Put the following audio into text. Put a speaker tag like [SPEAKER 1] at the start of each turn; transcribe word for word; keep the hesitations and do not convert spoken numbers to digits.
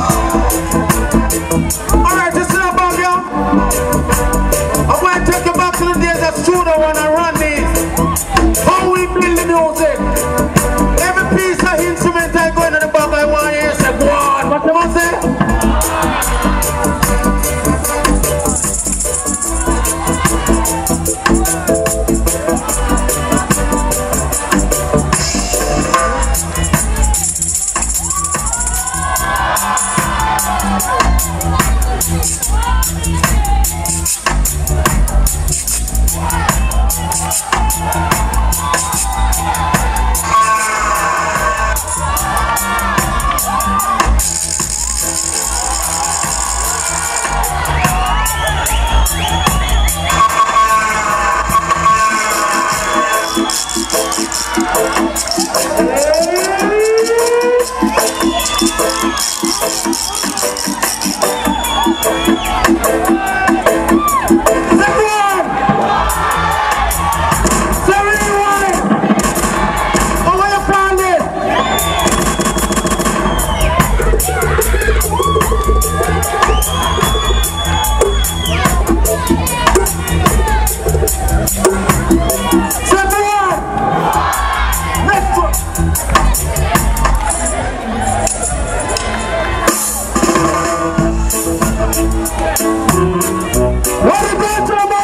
[SPEAKER 1] Alright, you see about you? I'm going to take you back to the days of Studio One and run these. How we build the music. Every piece of instrument I go into the back, I want to hear say, go on. What you want to say? What are you doing to the